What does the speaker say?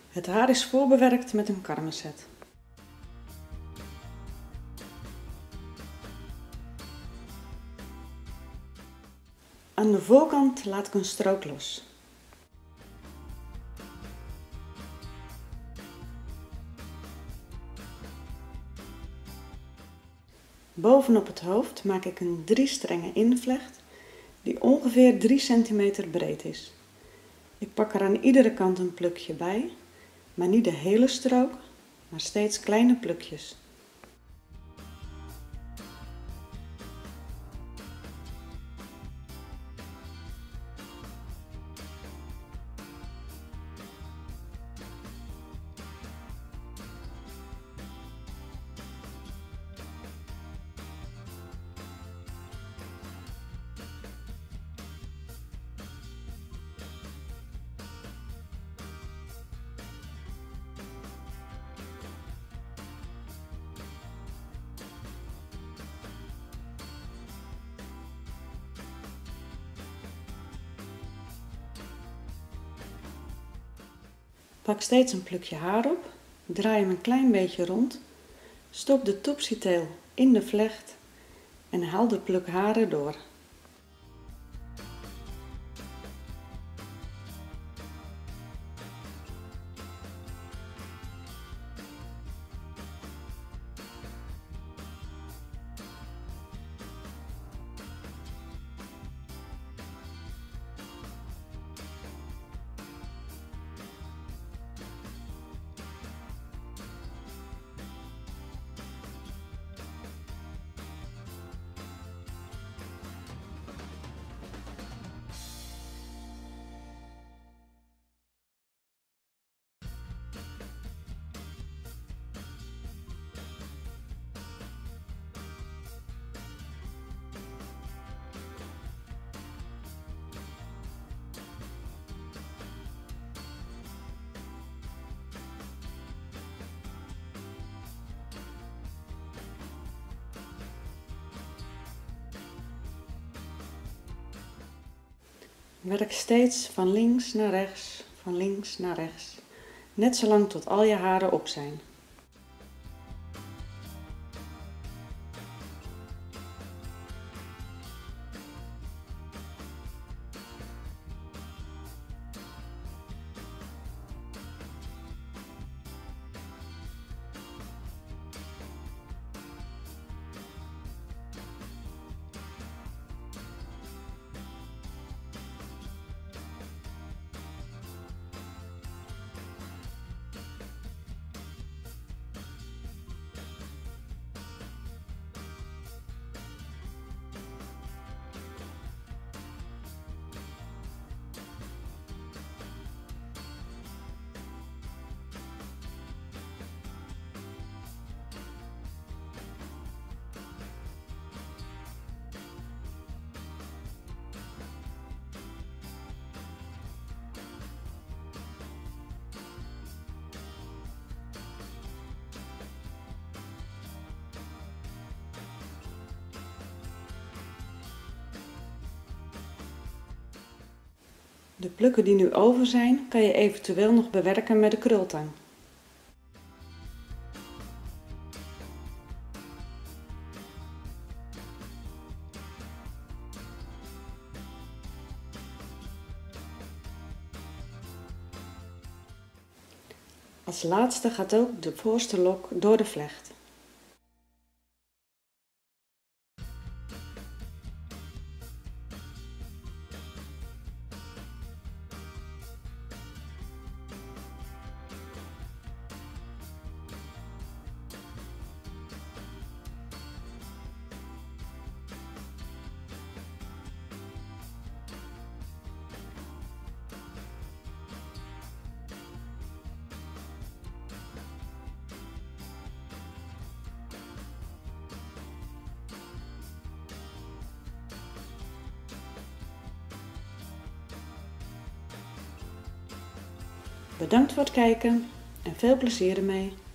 Het haar is voorbewerkt met een karmenzet. Aan de voorkant laat ik een strook los. Bovenop het hoofd maak ik een 3 strengen invlecht die ongeveer 3 cm breed is. Ik pak er aan iedere kant een plukje bij, maar niet de hele strook, maar steeds kleine plukjes. Pak steeds een plukje haar op, draai hem een klein beetje rond, stop de topsieteel in de vlecht en haal de pluk haren door. Werk steeds van links naar rechts, van links naar rechts, net zolang tot al je haren op zijn. De plukken die nu over zijn, kan je eventueel nog bewerken met de krultang. Als laatste gaat ook de voorste lok door de vlecht. Bedankt voor het kijken en veel plezier ermee!